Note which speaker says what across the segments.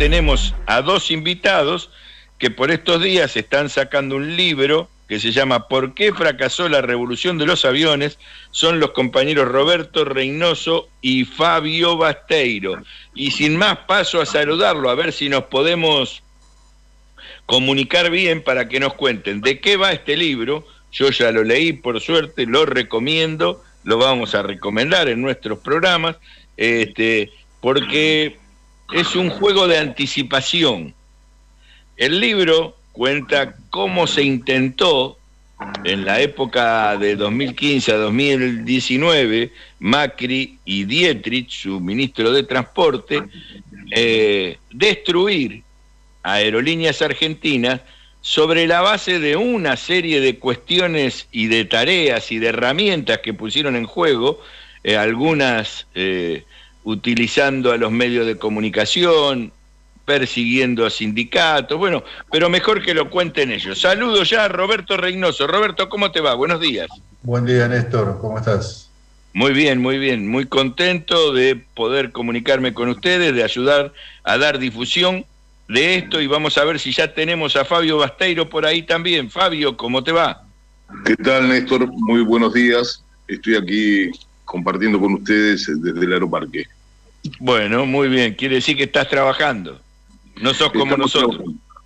Speaker 1: tenemos a dos invitados que por estos días están sacando un libro que se llama ¿Por qué fracasó la revolución de los aviones? Son los compañeros Roberto Reynoso y Fabio Basteiro. Y sin más paso a saludarlo, a ver si nos podemos comunicar bien para que nos cuenten de qué va este libro. Yo ya lo leí, por suerte, lo recomiendo, lo vamos a recomendar en nuestros programas, porque es un juego de anticipación. El libro cuenta cómo se intentó en la época de 2015 a 2019, Macri y Dietrich, su ministro de Transporte, destruir a Aerolíneas Argentinas sobre la base de una serie de cuestiones y de tareas y de herramientas que pusieron en juego, algunas utilizando a los medios de comunicación, persiguiendo a sindicatos, bueno, pero mejor que lo cuenten ellos. Saludo ya a Roberto Reynoso. Roberto, ¿cómo te va? Buenos días.
Speaker 2: Buen día, Néstor, ¿cómo estás?
Speaker 1: Muy bien, muy contento de poder comunicarme con ustedes, de ayudar a dar difusión de esto, y vamos a ver si ya tenemos a Fabio Basteiro por ahí también. Fabio, ¿cómo te va?
Speaker 3: ¿Qué tal, Néstor? Muy buenos días. Estoy aquí compartiendo con ustedes desde el Aeroparque.
Speaker 1: Bueno, muy bien. Quiere decir que estás trabajando. No sos como nosotros.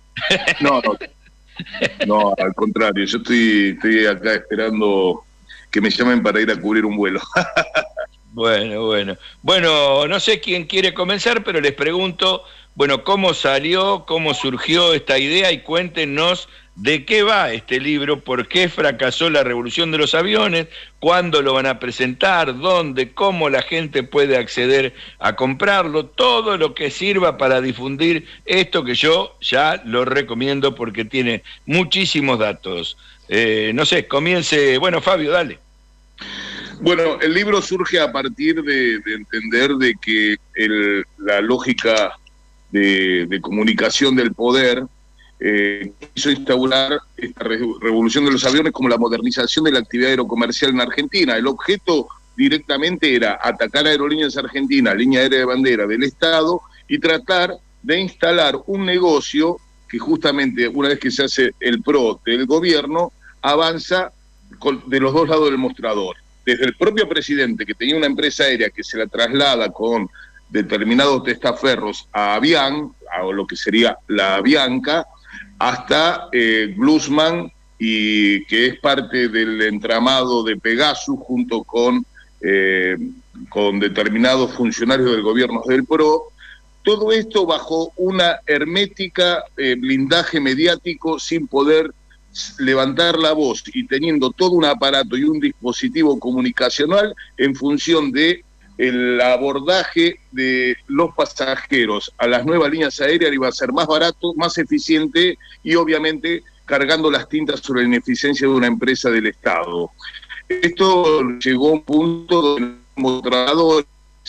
Speaker 3: No, al contrario. Yo estoy acá esperando que me llamen para ir a cubrir un vuelo.
Speaker 1: Bueno, no sé quién quiere comenzar, pero les pregunto, bueno, ¿cómo salió, cómo surgió esta idea? Y cuéntenos de qué va este libro, por qué fracasó la revolución de los aviones, cuándo lo van a presentar, dónde, cómo la gente puede acceder a comprarlo, todo lo que sirva para difundir esto que yo ya lo recomiendo porque tiene muchísimos datos. No sé, comience, bueno, Fabio, dale.
Speaker 3: Bueno, el libro surge a partir de entender de que la lógica de comunicación del poder quiso instaurar esta revolución de los aviones como la modernización de la actividad aerocomercial en Argentina. El objeto directamente era atacar a Aerolíneas Argentinas, línea aérea de bandera del Estado, y tratar de instalar un negocio que justamente una vez que se hace el PRO del gobierno, avanza de los dos lados del mostrador. Desde el propio presidente, que tenía una empresa aérea que se la traslada con determinados testaferros a Avian, a lo que sería la Avianca, hasta Glusman, y que es parte del entramado de Pegasus, junto con determinados funcionarios del gobierno del PRO. Todo esto bajo una hermética blindaje mediático, sin poder levantar la voz y teniendo todo un aparato y un dispositivo comunicacional en función de el abordaje de los pasajeros a las nuevas líneas aéreas. Iba a ser más barato, más eficiente y obviamente cargando las tintas sobre la ineficiencia de una empresa del Estado. Esto llegó a un punto donde los mostradores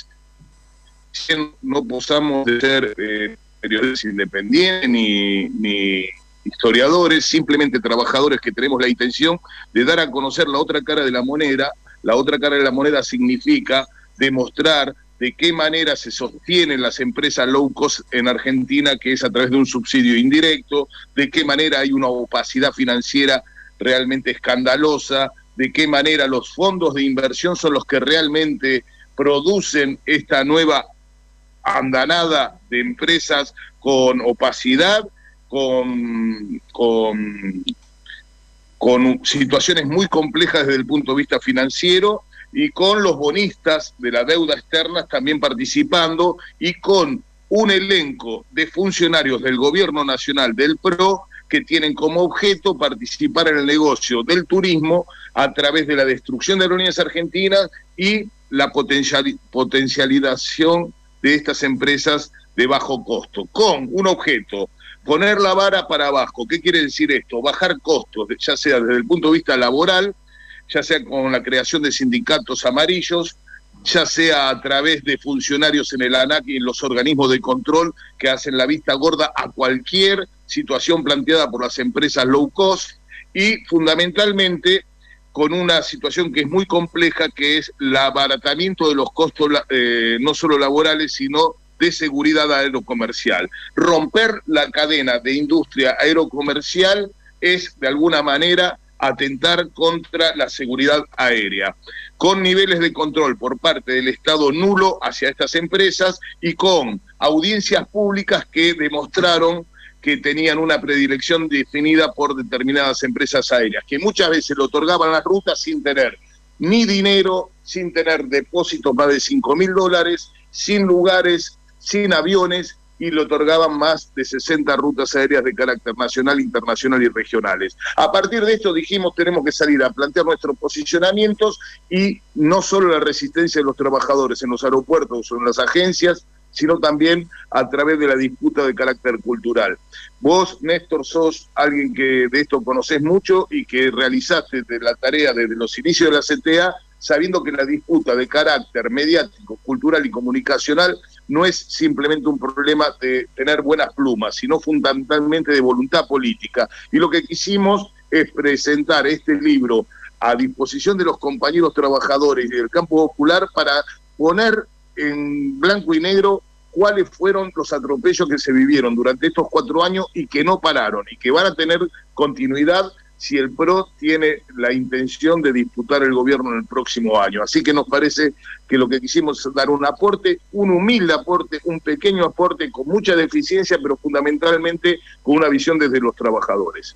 Speaker 3: no posamos de ser periodistas independientes ni historiadores, simplemente trabajadores que tenemos la intención de dar a conocer la otra cara de la moneda. La otra cara de la moneda significa demostrar de qué manera se sostienen las empresas low cost en Argentina, que es a través de un subsidio indirecto, de qué manera hay una opacidad financiera realmente escandalosa, de qué manera los fondos de inversión son los que realmente producen esta nueva andanada de empresas con opacidad, con situaciones muy complejas desde el punto de vista financiero, y con los bonistas de la deuda externa también participando, y con un elenco de funcionarios del gobierno nacional del PRO que tienen como objeto participar en el negocio del turismo a través de la destrucción de Aerolíneas Argentinas y la potencialización de estas empresas de bajo costo, con un objeto: poner la vara para abajo. ¿Qué quiere decir esto? Bajar costos, ya sea desde el punto de vista laboral, ya sea con la creación de sindicatos amarillos, ya sea a través de funcionarios en el ANAC y en los organismos de control que hacen la vista gorda a cualquier situación planteada por las empresas low cost, y fundamentalmente con una situación que es muy compleja, que es el abaratamiento de los costos no solo laborales, sino de seguridad aerocomercial. Romper la cadena de industria aerocomercial es, de alguna manera, atentar contra la seguridad aérea, con niveles de control por parte del Estado nulo hacia estas empresas y con audiencias públicas que demostraron que tenían una predilección definida por determinadas empresas aéreas, que muchas veces le otorgaban las rutas sin tener ni dinero, sin tener depósitos más de $5.000, sin lugares, sin aviones, y le otorgaban más de 60 rutas aéreas de carácter nacional, internacional y regionales. A partir de esto dijimos, tenemos que salir a plantear nuestros posicionamientos y no solo la resistencia de los trabajadores en los aeropuertos o en las agencias, sino también a través de la disputa de carácter cultural. Vos, Néstor, sos alguien que de esto conocés mucho y que realizaste la tarea desde los inicios de la CTA, sabiendo que la disputa de carácter mediático, cultural y comunicacional no es simplemente un problema de tener buenas plumas, sino fundamentalmente de voluntad política. Y lo que quisimos es presentar este libro a disposición de los compañeros trabajadores y del campo popular para poner en blanco y negro cuáles fueron los atropellos que se vivieron durante estos 4 años y que no pararon y que van a tener continuidad si el PRO tiene la intención de disputar el gobierno en el próximo año. Así que nos parece que lo que quisimos es dar un aporte, un humilde aporte, un pequeño aporte con mucha deficiencia, pero fundamentalmente con una visión desde los trabajadores.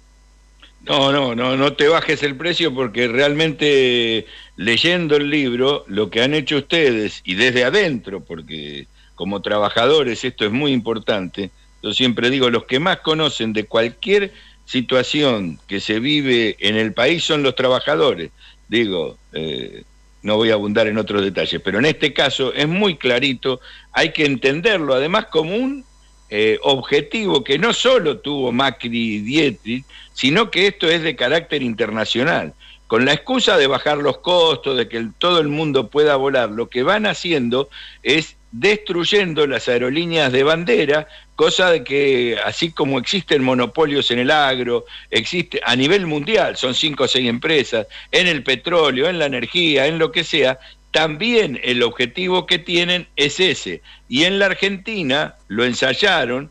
Speaker 1: No te bajes el precio, porque realmente leyendo el libro, lo que han hecho ustedes, y desde adentro, porque como trabajadores esto es muy importante, yo siempre digo, los que más conocen de cualquier situación que se vive en el país son los trabajadores. Digo, no voy a abundar en otros detalles, pero en este caso es muy clarito, hay que entenderlo además como un objetivo que no solo tuvo Macri y Dietrich, sino que esto es de carácter internacional. Con la excusa de bajar los costos, de que todo el mundo pueda volar, lo que van haciendo es destruyendo las aerolíneas de bandera, cosa de que, así como existen monopolios en el agro, existe a nivel mundial, son 5 o 6 empresas, en el petróleo, en la energía, en lo que sea, también el objetivo que tienen es ese. Y en la Argentina lo ensayaron,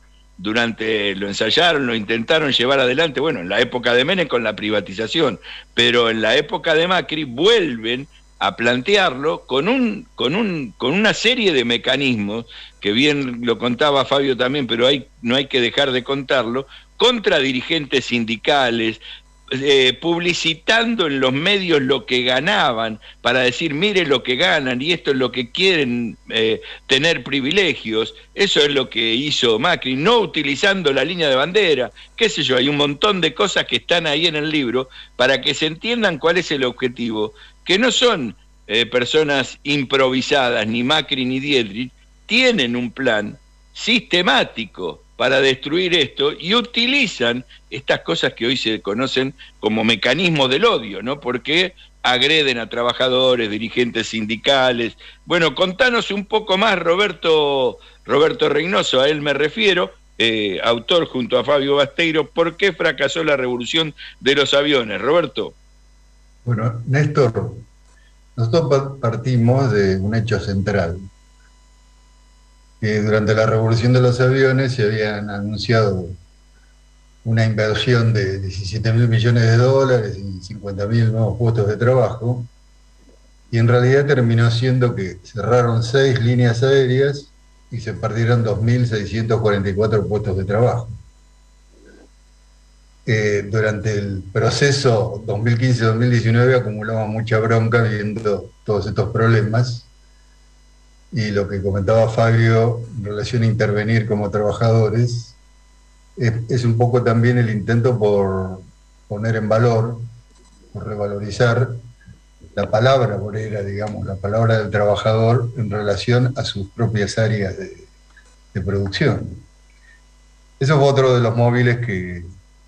Speaker 1: lo intentaron llevar adelante, bueno, en la época de Menem con la privatización, pero en la época de Macri vuelven a plantearlo con una serie de mecanismos, que bien lo contaba Fabio también, pero no hay que dejar de contarlo, contra dirigentes sindicales, publicitando en los medios lo que ganaban, para decir, mire lo que ganan, y esto es lo que quieren, tener privilegios. Eso es lo que hizo Macri, no utilizando la línea de bandera, qué sé yo, hay un montón de cosas que están ahí en el libro, para que se entiendan cuál es el objetivo, que no son personas improvisadas, ni Macri ni Dietrich, tienen un plan sistemático para destruir esto y utilizan estas cosas que hoy se conocen como mecanismos del odio, ¿no? Porque agreden a trabajadores, dirigentes sindicales. Bueno, contanos un poco más, Roberto Reynoso, a él me refiero, autor junto a Fabio Basteiro, ¿por qué fracasó la revolución de los aviones? Roberto.
Speaker 2: Bueno, Néstor, nosotros partimos de un hecho central. Que durante la revolución de los aviones se habían anunciado una inversión de $17.000 millones y 50.000 nuevos puestos de trabajo, y en realidad terminó siendo que cerraron 6 líneas aéreas y se perdieron 2.644 puestos de trabajo. Durante el proceso 2015-2019 acumulamos mucha bronca viendo todos estos problemas, y lo que comentaba Fabio en relación a intervenir como trabajadores es un poco también el intento por poner en valor, por revalorizar la palabra obrera, digamos, la palabra del trabajador en relación a sus propias áreas de producción. Eso fue otro de los móviles que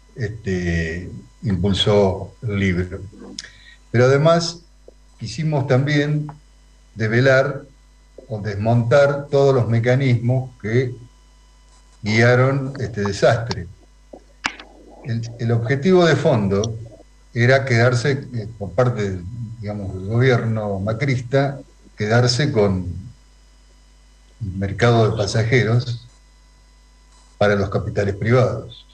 Speaker 2: impulsó el libro. Pero además quisimos también develar o desmontar todos los mecanismos que guiaron este desastre. El objetivo de fondo era quedarse, por parte, digamos, del gobierno macrista, quedarse con mercado de pasajeros para los capitales privados,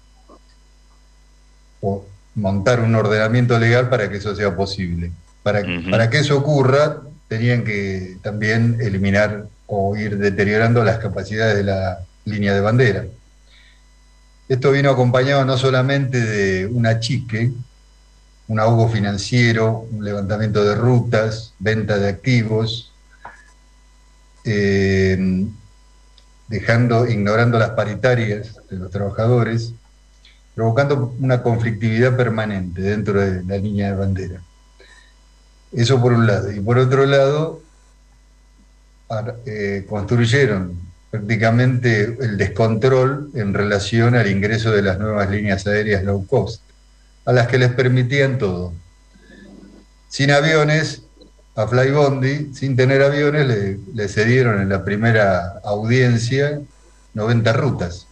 Speaker 2: o montar un ordenamiento legal para que eso sea posible. Para que eso ocurra, tenían que también eliminar o ir deteriorando las capacidades de la línea de bandera. Esto vino acompañado no solamente de un achique, un ahogo financiero, un levantamiento de rutas, venta de activos, ignorando las paritarias de los trabajadores, provocando una conflictividad permanente dentro de la línea de bandera. Eso por un lado. Y por otro lado, construyeron prácticamente el descontrol en relación al ingreso de las nuevas líneas aéreas low cost, a las que les permitían todo. Sin aviones, a Flybondi, sin tener aviones, le cedieron en la primera audiencia 90 rutas.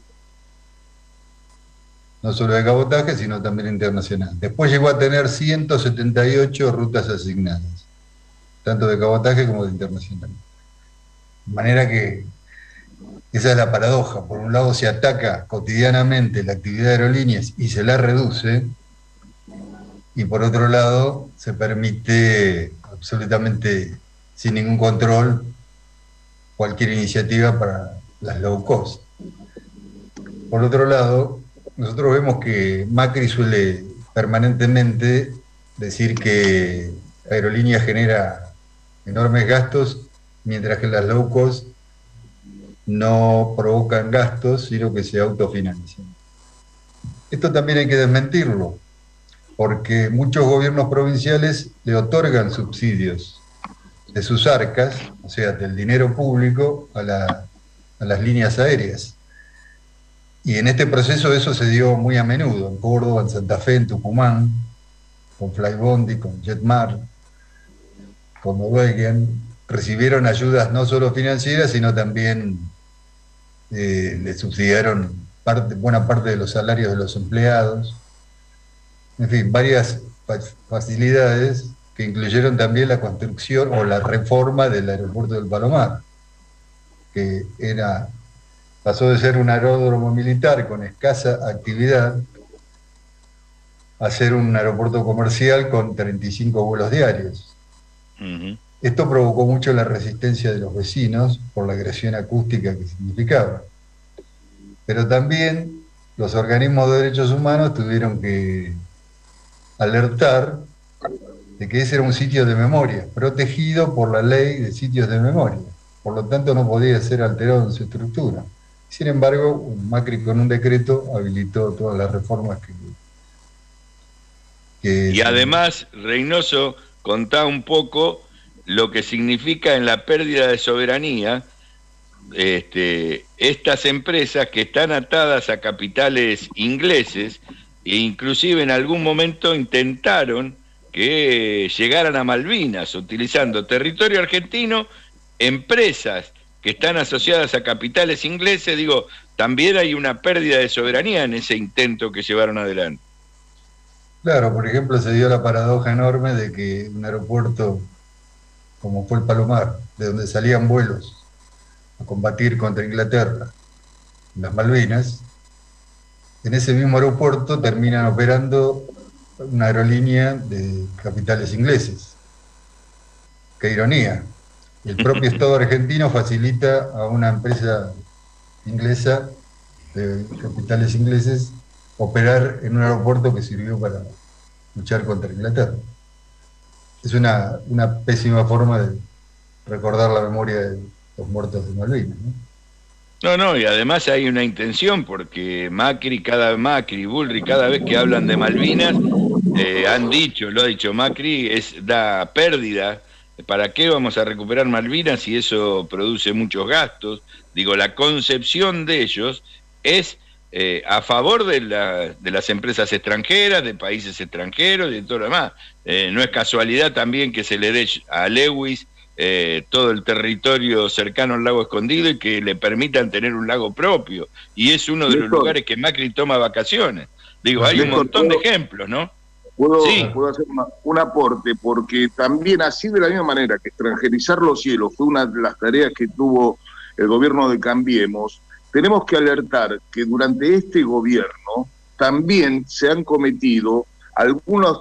Speaker 2: No solo de cabotaje, sino también internacional. Después llegó a tener 178 rutas asignadas, tanto de cabotaje como de internacional. De manera que esa es la paradoja. Por un lado se ataca cotidianamente la actividad de aerolíneas y se la reduce, y por otro lado se permite absolutamente sin ningún control cualquier iniciativa para las low cost. Por otro lado, nosotros vemos que Macri suele permanentemente decir que la aerolínea genera enormes gastos, mientras que las low cost no provocan gastos, sino que se autofinancian. Esto también hay que desmentirlo, porque muchos gobiernos provinciales le otorgan subsidios de sus arcas, o sea, del dinero público, a las líneas aéreas. Y en este proceso eso se dio muy a menudo, en Córdoba, en Santa Fe, en Tucumán, con Flybondi, con Jetmar, con Norwegian. Recibieron ayudas no solo financieras, sino también le subsidiaron buena parte de los salarios de los empleados. En fin, varias facilidades que incluyeron también la construcción o la reforma del aeropuerto del Palomar, que pasó de ser un aeródromo militar con escasa actividad a ser un aeropuerto comercial con 35 vuelos diarios. Esto provocó mucho la resistencia de los vecinos por la agresión acústica que significaba. Pero también los organismos de derechos humanos tuvieron que alertar de que ese era un sitio de memoria, protegido por la ley de sitios de memoria. Por lo tanto, no podía ser alterado en su estructura. Sin embargo, Macri con un decreto habilitó todas las reformas que
Speaker 1: y además, Reynoso, contá un poco lo que significa en la pérdida de soberanía estas empresas que están atadas a capitales ingleses e inclusive en algún momento intentaron que llegaran a Malvinas utilizando territorio argentino, empresas que están asociadas a capitales ingleses. Digo, también hay una pérdida de soberanía en ese intento que llevaron adelante.
Speaker 2: Claro, por ejemplo, se dio la paradoja enorme de que un aeropuerto como fue el Palomar, de donde salían vuelos a combatir contra Inglaterra en las Malvinas, en ese mismo aeropuerto terminan operando una aerolínea de capitales ingleses. Qué ironía. El propio Estado argentino facilita a una empresa inglesa de capitales ingleses operar en un aeropuerto que sirvió para luchar contra Inglaterra. Es una pésima forma de recordar la memoria de los muertos de Malvinas, ¿no?
Speaker 1: No, y además hay una intención, porque Macri y Bullrich, cada vez que hablan de Malvinas, lo ha dicho Macri, da pérdida. ¿Para qué vamos a recuperar Malvinas si eso produce muchos gastos? Digo, la concepción de ellos es a favor de las empresas extranjeras, de países extranjeros y de todo lo demás. No es casualidad también que se le dé a Lewis todo el territorio cercano al lago Escondido y que le permitan tener un lago propio. Y es uno de los lugares que Macri toma vacaciones. Digo, hay un montón de ejemplos, ¿no?
Speaker 3: Puedo hacer un aporte, porque también así de la misma manera que extranjerizar los cielos fue una de las tareas que tuvo el gobierno de Cambiemos, tenemos que alertar que durante este gobierno también se han cometido algunas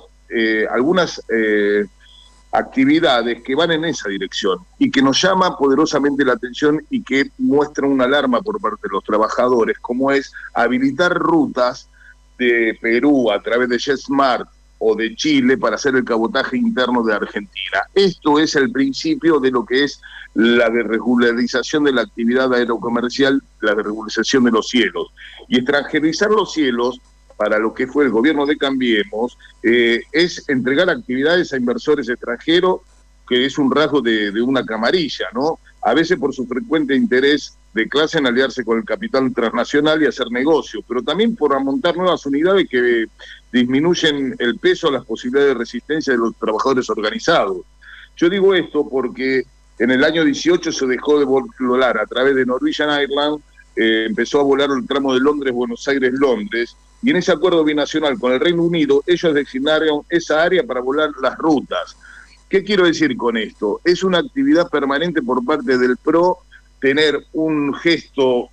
Speaker 3: actividades que van en esa dirección y que nos llama poderosamente la atención y que muestra una alarma por parte de los trabajadores, como es habilitar rutas de Perú a través de JetSmart o de Chile para hacer el cabotaje interno de Argentina. Esto es el principio de lo que es la desregularización de la actividad aerocomercial, la desregularización de los cielos. Y extranjerizar los cielos, para lo que fue el gobierno de Cambiemos, es entregar actividades a inversores extranjeros, que es un rasgo de una camarilla, ¿no? A veces por su frecuente interés de clase en aliarse con el capital transnacional y hacer negocios, pero también por montar nuevas unidades que disminuyen el peso, las posibilidades de resistencia de los trabajadores organizados. Yo digo esto porque en el año 18 se dejó de volar a través de Norwegian Airlines, empezó a volar el tramo de Londres-Buenos Aires-Londres, y en ese acuerdo binacional con el Reino Unido, ellos designaron esa área para volar las rutas. ¿Qué quiero decir con esto? Es una actividad permanente por parte del PRO, tener un gesto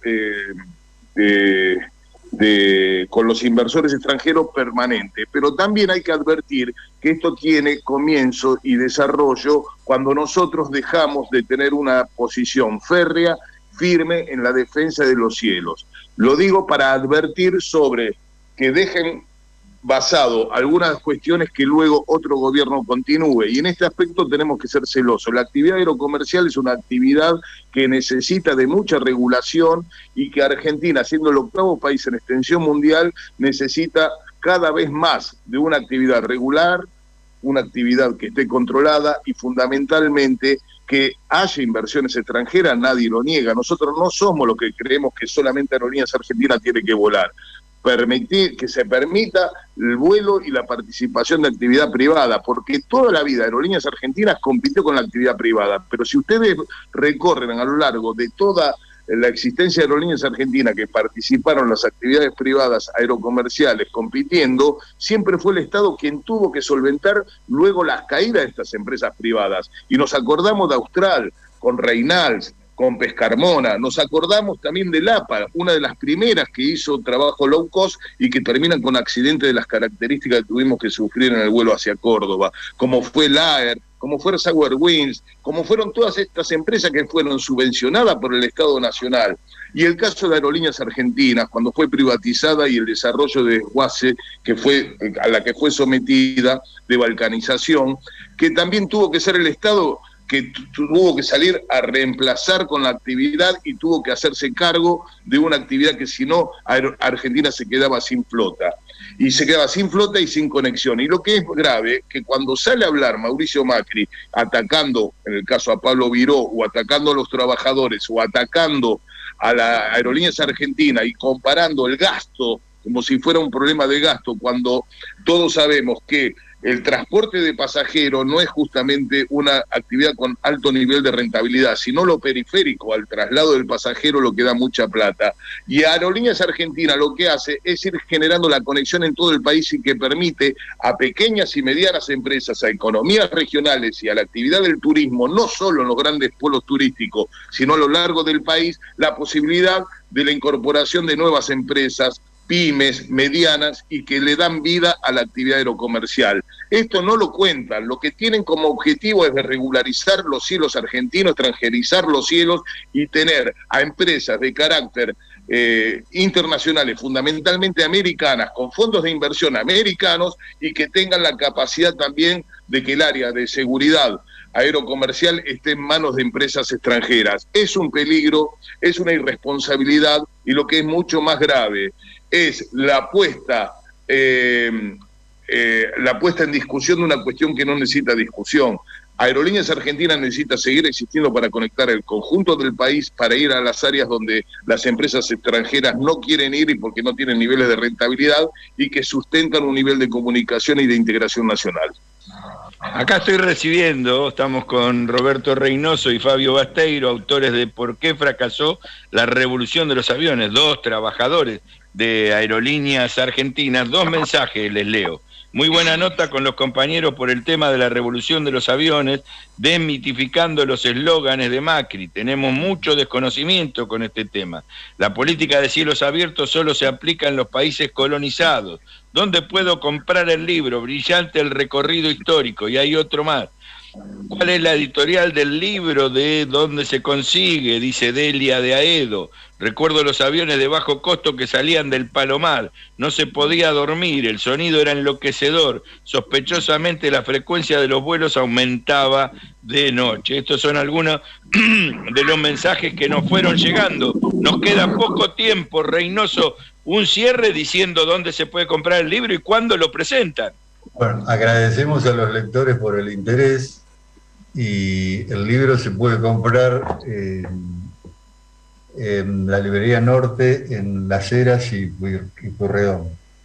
Speaker 3: con los inversores extranjeros permanente, pero también hay que advertir que esto tiene comienzo y desarrollo cuando nosotros dejamos de tener una posición férrea, firme en la defensa de los cielos. Lo digo para advertir sobre que dejen basado algunas cuestiones que luego otro gobierno continúe, y en este aspecto tenemos que ser celosos. La actividad aerocomercial es una actividad que necesita de mucha regulación y que Argentina, siendo el octavo país en extensión mundial, necesita cada vez más de una actividad regular, una actividad que esté controlada y fundamentalmente que haya inversiones extranjeras. Nadie lo niega. Nosotros no somos los que creemos que solamente Aerolíneas Argentinas tiene que volar. Permitir que se permita el vuelo y la participación de actividad privada, porque toda la vida Aerolíneas Argentinas compitió con la actividad privada, pero si ustedes recorren a lo largo de toda la existencia de Aerolíneas Argentinas que participaron en las actividades privadas aerocomerciales compitiendo, siempre fue el Estado quien tuvo que solventar luego las caídas de estas empresas privadas. Y nos acordamos de Austral, con Reynals, con Pescarmona, nos acordamos también de LAPA, una de las primeras que hizo trabajo low cost y que terminan con accidentes de las características que tuvimos que sufrir en el vuelo hacia Córdoba, como fue Laer, como fue Sour Winds, como fueron todas estas empresas que fueron subvencionadas por el Estado Nacional. Y el caso de Aerolíneas Argentinas, cuando fue privatizada y el desarrollo de desguace a la que fue sometida, de balcanización, que también tuvo que ser el Estado que tuvo que salir a reemplazar con la actividad y tuvo que hacerse cargo de una actividad que si no, Argentina se quedaba sin flota. Y se quedaba sin flota y sin conexión. Y lo que es grave, que cuando sale a hablar Mauricio Macri, atacando, en el caso a Pablo Viró, o atacando a los trabajadores, o atacando a la Aerolíneas Argentina y comparando el gasto como si fuera un problema de gasto, cuando todos sabemos que el transporte de pasajeros no es justamente una actividad con alto nivel de rentabilidad, sino lo periférico al traslado del pasajero, lo que da mucha plata. Y Aerolíneas Argentinas lo que hace es ir generando la conexión en todo el país y que permite a pequeñas y medianas empresas, a economías regionales y a la actividad del turismo, no solo en los grandes pueblos turísticos, sino a lo largo del país, la posibilidad de la incorporación de nuevas empresas, pymes, medianas, y que le dan vida a la actividad aerocomercial. Esto no lo cuentan, lo que tienen como objetivo es de regularizar los cielos argentinos, extranjerizar los cielos y tener a empresas de carácter internacionales, fundamentalmente americanas, con fondos de inversión americanos y que tengan la capacidad también de que el área de seguridad aerocomercial esté en manos de empresas extranjeras. Es un peligro, es una irresponsabilidad y lo que es mucho más grave es la puesta en discusión de una cuestión que no necesita discusión. Aerolíneas Argentinas necesita seguir existiendo para conectar el conjunto del país, para ir a las áreas donde las empresas extranjeras no quieren ir y porque no tienen niveles de rentabilidad y que sustentan un nivel de comunicación y de integración nacional.
Speaker 1: Acá estoy recibiendo, estamos con Roberto Reynoso y Fabio Basteiro, autores de ¿Por qué fracasó la revolución de los aviones? Dos trabajadores de Aerolíneas Argentinas, dos mensajes les leo. Muy buena nota con los compañeros por el tema de la revolución de los aviones, desmitificando los eslóganes de Macri. Tenemos mucho desconocimiento con este tema. La política de cielos abiertos solo se aplica en los países colonizados. ¿Dónde puedo comprar el libro? Brillante el recorrido histórico. Y hay otro más. ¿Cuál es la editorial del libro? ¿De dónde se consigue? Dice Delia de Aedo. Recuerdo los aviones de bajo costo que salían del Palomar. No se podía dormir, el sonido era enloquecedor. Sospechosamente la frecuencia de los vuelos aumentaba de noche. Estos son algunos de los mensajes que nos fueron llegando. Nos queda poco tiempo, Reynoso. Un cierre diciendo dónde se puede comprar el libro y cuándo lo presentan.
Speaker 2: Bueno, agradecemos a los lectores por el interés y el libro se puede comprar en la Librería Norte, en Las Heras y Pueyrredón.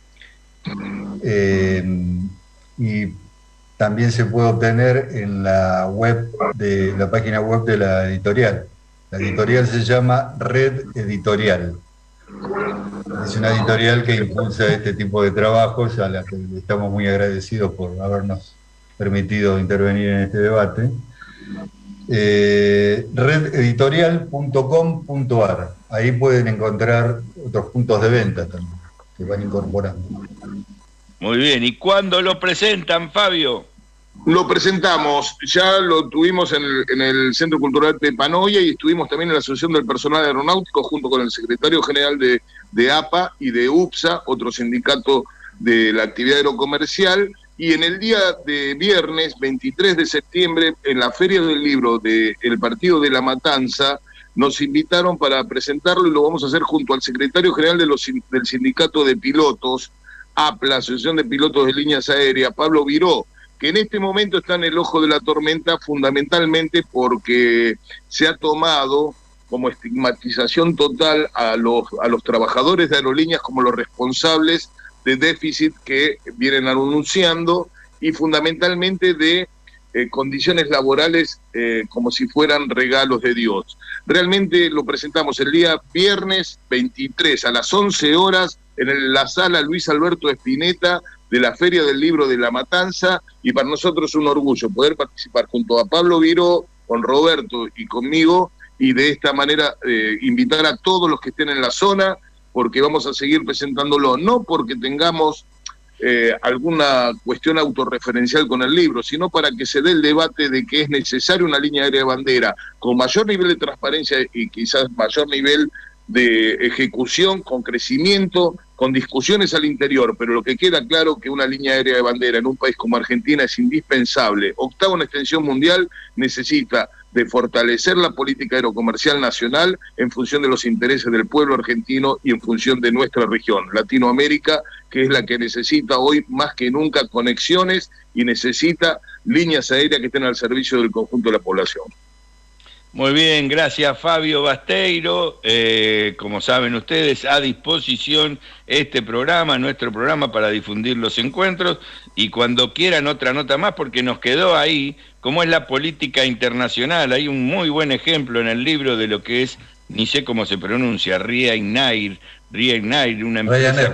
Speaker 2: Y también se puede obtener en la página web de la editorial. La editorial se llama Red Editorial. Es una editorial que impulsa este tipo de trabajos, a la que estamos muy agradecidos por habernos permitido intervenir en este debate. Rededitorial.com.ar. Ahí pueden encontrar otros puntos de venta también, que van incorporando.
Speaker 1: Muy bien, ¿y cuándo lo presentan, Fabio?
Speaker 3: Lo presentamos, ya lo tuvimos en el Centro Cultural de Panoia y estuvimos también en la Asociación del Personal Aeronáutico junto con el secretario general de APA y de UPSA, otro sindicato de la actividad aerocomercial, y en el día de viernes 23 de septiembre, en la Feria del Libro del Partido de La Matanza, nos invitaron para presentarlo y lo vamos a hacer junto al secretario general del Sindicato de Pilotos, APLA, Asociación de Pilotos de Líneas Aéreas, Pablo Viró, que en este momento está en el ojo de la tormenta fundamentalmente porque se ha tomado como estigmatización total a los trabajadores de aerolíneas como los responsables de déficit que vienen anunciando y fundamentalmente de condiciones laborales como si fueran regalos de Dios. Realmente lo presentamos el día viernes 23 a las 11 horas en la sala Luis Alberto Spinetta de la Feria del Libro de La Matanza, y para nosotros es un orgullo poder participar junto a Pablo Viró, con Roberto y conmigo, y de esta manera invitar a todos los que estén en la zona, porque vamos a seguir presentándolo, no porque tengamos alguna cuestión autorreferencial con el libro, sino para que se dé el debate de que es necesaria una línea aérea de bandera con mayor nivel de transparencia y quizás mayor nivel de ejecución, con crecimiento, con discusiones al interior, pero lo que queda claro que una línea aérea de bandera en un país como Argentina es indispensable. Octavo en extensión mundial, necesita de fortalecer la política aerocomercial nacional en función de los intereses del pueblo argentino y en función de nuestra región, Latinoamérica, que es la que necesita hoy más que nunca conexiones y necesita líneas aéreas que estén al servicio del conjunto de la población.
Speaker 1: Muy bien, gracias Fabio Basteiro. Como saben ustedes, a disposición este programa, nuestro programa, para difundir los encuentros, y cuando quieran otra nota más, porque nos quedó ahí, cómo es la política internacional. Hay un muy buen ejemplo en el libro de lo que es, ni sé cómo se pronuncia, Ryanair, una empresa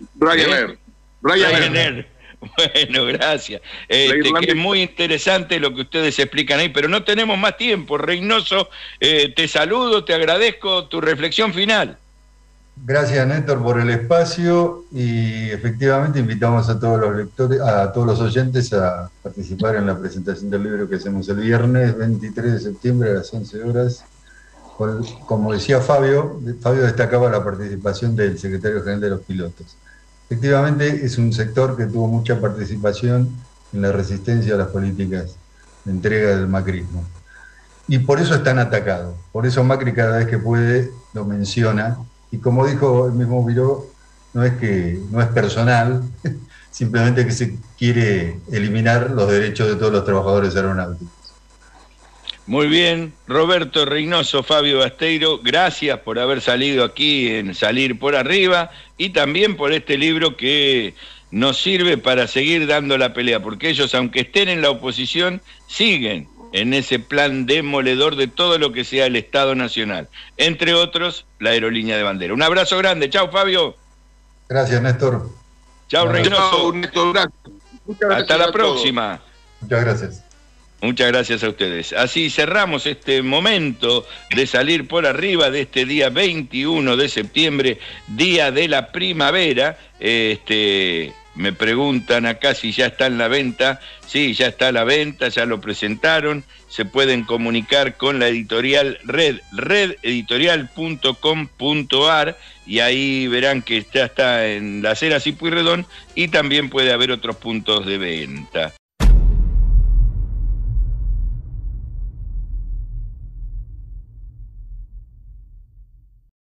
Speaker 1: Ryanair. Bueno, gracias. Que es muy interesante lo que ustedes explican ahí, pero no tenemos más tiempo. Reynoso, te saludo, te agradezco tu reflexión final.
Speaker 2: Gracias, Néstor, por el espacio, y efectivamente invitamos a todos los lectores, a todos los oyentes a participar en la presentación del libro que hacemos el viernes 23 de septiembre a las 11 horas. Como decía Fabio destacaba la participación del secretario general de los pilotos. Efectivamente, es un sector que tuvo mucha participación en la resistencia a las políticas de entrega del macrismo. Y por eso están atacados. Por eso Macri cada vez que puede lo menciona. Y como dijo el mismo Viró, no es personal, simplemente que se quiere eliminar los derechos de todos los trabajadores aeronáuticos.
Speaker 1: Muy bien, Roberto Reynoso, Fabio Basteiro, gracias por haber salido aquí en Salir por Arriba y también por este libro que nos sirve para seguir dando la pelea, porque ellos, aunque estén en la oposición, siguen en ese plan demoledor de todo lo que sea el Estado Nacional, entre otros, la aerolínea de bandera. Un abrazo grande, chao Fabio.
Speaker 2: Gracias, Néstor.
Speaker 1: Chao Reynoso.
Speaker 3: Chao, Néstor, Muchas gracias.
Speaker 1: Hasta la próxima.
Speaker 2: Muchas gracias.
Speaker 1: Muchas gracias a ustedes. Así cerramos este momento de salir por arriba de este día 21 de septiembre, día de la primavera. Me preguntan acá si ya está en la venta. Sí, ya está a la venta, ya lo presentaron. Se pueden comunicar con la editorial rededitorial.com.ar, y ahí verán que ya está en Las Heras y Pueyrredón, y también puede haber otros puntos de venta.